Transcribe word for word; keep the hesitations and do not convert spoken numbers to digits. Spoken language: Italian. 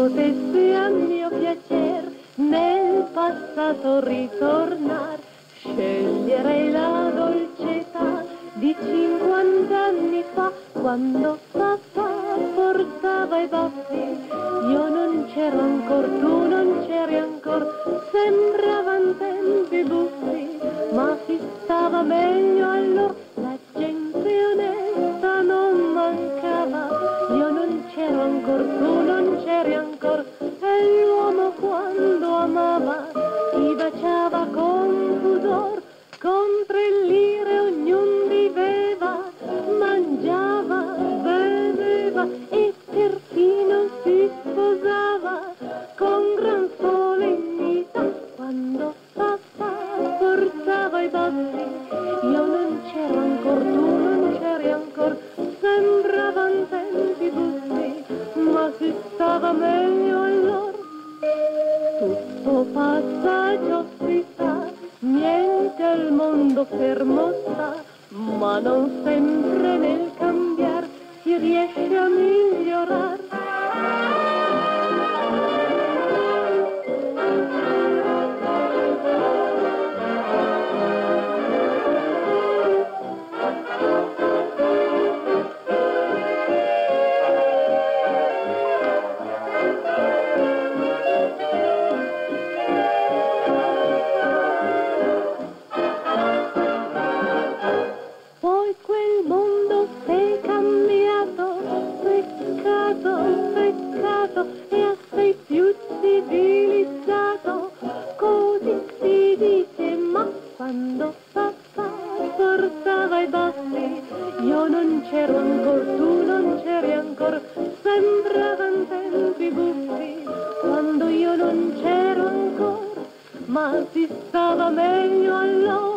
potessi a mio piacer nel passato ritornar, sceglierei la dolcetà di cinquant'anni fa, quando papà portava i baffi. Io non c'ero ancor, tu non c'eri ancor, sembravan tempi buffi, ma si stava meglio allora, la gente onesta non mancava. Io non c'ero ancor, tu non c'eri ancor, e l'uomo quando amava ti baciava con pudor, con tre lire ognun viveva, mangiava, beveva e perfino si sposava con gran solennità. Quando papà portava i baffi, io non c'ero ancor, tu non c'eri ancor, sembravan tempi buffi, ma si stava meglio allora. Tutto passa, ciò si sa, niente al mondo fermo sta, ma non sempre nel cambiar si riesce a migliorar. Poi quel mondo s'è cambiato, peccato, peccato, e assai più civilizzato, così si dice, ma quando papà portava i baffi, io non c'ero ancor, tu non c'eri ancor, sembravan tempi buffi, quando io non c'ero ancor, ma si stava meglio allora.